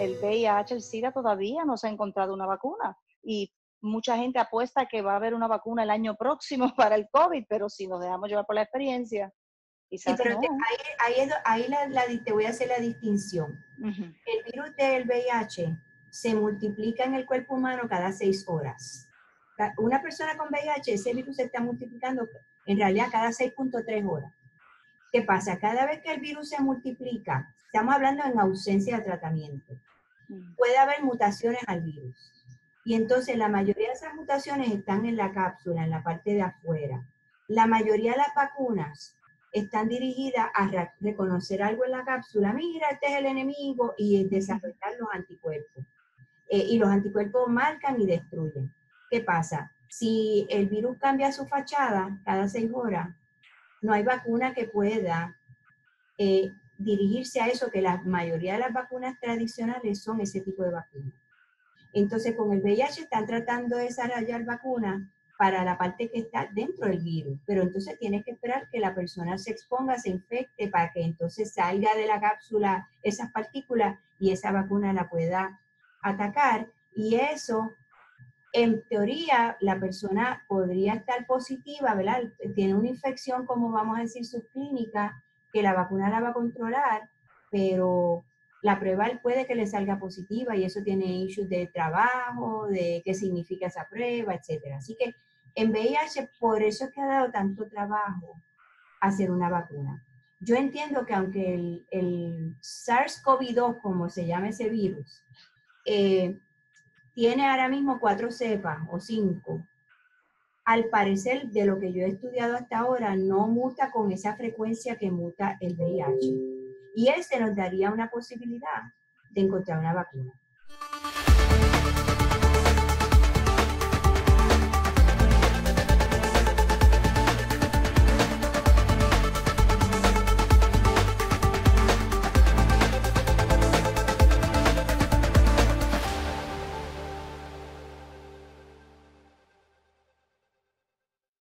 el VIH, el SIDA, todavía no se ha encontrado una vacuna. Y mucha gente apuesta que va a haber una vacuna el año próximo para el COVID, pero si nos dejamos llevar por la experiencia, Sí, quizás pero no. te voy a hacer la distinción. Ujú. El virus del VIH se multiplica en el cuerpo humano cada 6 horas. Una persona con VIH, ese virus se está multiplicando en realidad cada 6.3 horas. ¿Qué pasa? Cada vez que el virus se multiplica, estamos hablando en ausencia de tratamiento, puede haber mutaciones al virus. Y entonces la mayoría de esas mutaciones están en la cápsula, en la parte de afuera. La mayoría de las vacunas están dirigidas a reconocer algo en la cápsula. Mira, este es el enemigo, y desarrollar los anticuerpos. Y los anticuerpos marcan y destruyen. ¿Qué pasa? Si el virus cambia su fachada cada 6 horas, no hay vacuna que pueda dirigirse a eso, que la mayoría de las vacunas tradicionales son ese tipo de vacunas. Entonces, con el VIH están tratando de desarrollar vacunas para la parte que está dentro del virus, pero entonces tienes que esperar que la persona se exponga, se infecte, para que entonces salga de la cápsula esas partículas y esa vacuna la pueda atacar. Y eso, en teoría, la persona podría estar positiva, ¿verdad? Tiene una infección, como vamos a decir, subclínica, que la vacuna la va a controlar, pero la prueba puede que le salga positiva, y eso tiene issues de trabajo, de qué significa esa prueba, etcétera. Así que en VIH, por eso es que ha dado tanto trabajo hacer una vacuna. Yo entiendo que aunque el SARS-CoV-2, como se llama ese virus, tiene ahora mismo 4 cepas o 5, al parecer, de lo que yo he estudiado hasta ahora, no muta con esa frecuencia que muta el VIH. Y ese nos daría una posibilidad de encontrar una vacuna.